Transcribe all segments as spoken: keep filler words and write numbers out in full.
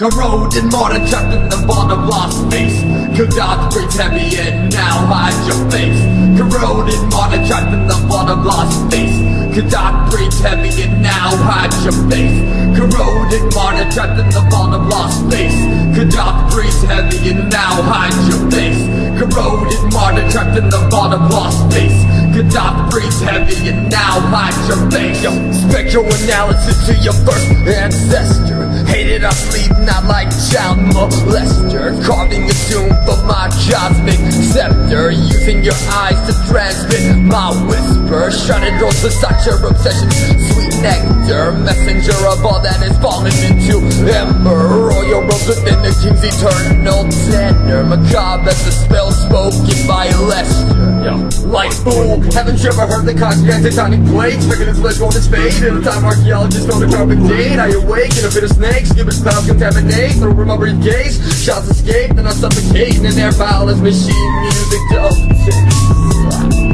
Corroded mortar trapped in the vault of lost space. Could not breathe heavy and now hide your face. Corroded mortar trapped in the vault of lost space. Could not breathe heavy and now hide your face. Corroded mortar trapped in the vault of lost space. Could not breathe heavy and now hide your face. Corroded mortar trapped in the vault of lost space. Could not breathe heavy and now hide your face. Yo, spectral analysis to your first ancestor. Hated I sleep not like child molester. Carving a tomb for my cosmic scepter. Using your eyes to transmit my whisper. Shredded rolls for such your obsession. Sweet nectar, messenger of all that is fallen into ember. Royal robes within the king's eternal tenor. Macabre as the spell spoken by Lester. Yo, like fool, haven't you ever heard the cosmic tectonic plates? Making its ledge going to fade. In a time archaeologists know the carbon date. I awake in a bit of snakes, give it clouds contaminate. Through my briefcase, shots escape, then I suffocate. And air foul as machine music to overtake.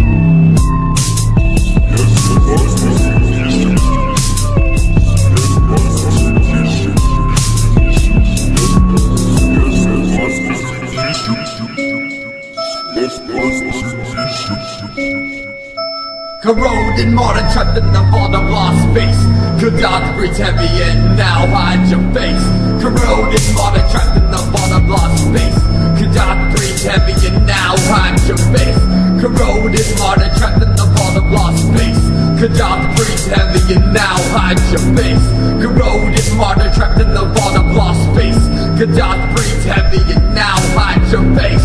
Corroded mortar trapped in the vault of lost space. Could not breathe heavy and now hide your face. Corroded mortar trapped in the vault of lost space. Could not breathe heavy and now hide your face. Corroded mortar trapped in the vault of lost space. Could not breathe heavy and now hide your face. Corroded mortar trapped in the vault of lost space. Could not breathe heavy and now hide your face.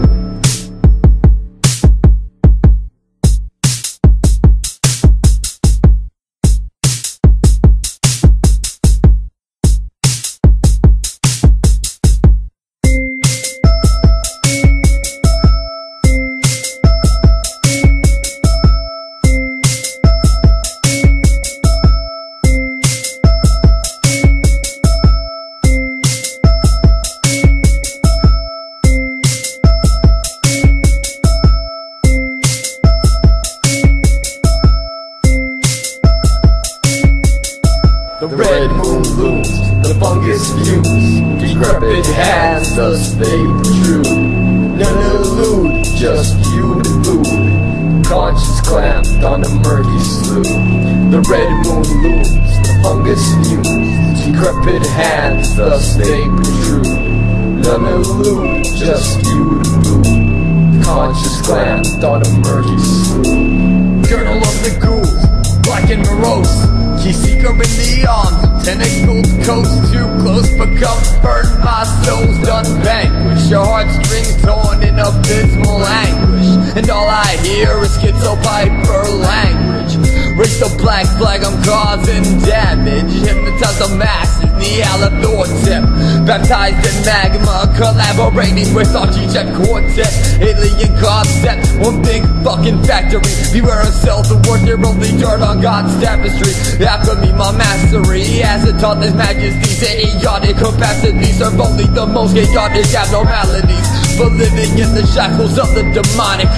The red moon looms, the fungus fumes, decrepit hands thus they protrude. None elude, just you to food. Conscience clamped on a murky slough. The red moon looms, the fungus fumes, decrepit hands thus they protrude. None elude, just you to food. Conscience clamped on a murky slough. Girdle of the ghouls, black and morose. Key seeker in the arms of tentacled coast. Too close for comfort, my soul's done vanquished. Your heartstrings torn in abysmal anguish. And all I hear is schizo-piper language. Raise the black flag, I'm causing damage. Hypnotize the masses, Neanderthal. Baptized in magma, collaborating with R G Jet Quartet. Alien concept, one big fucking factory. Beware of self, the work they're only dirt on God's tapestry. After me, my mastery, as it taught his majesty's idiotic capacities. Serve only the most chaotic abnormalities. For living in the shackles of the demonic.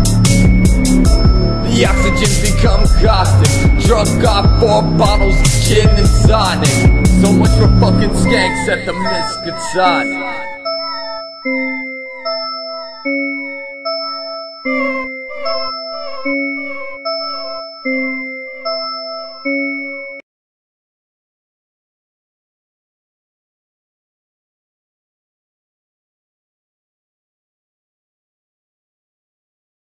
The oxygen's become caustic. Drunk off four bottles of gin and tonic. So much for fucking skanks at the Miskatonic.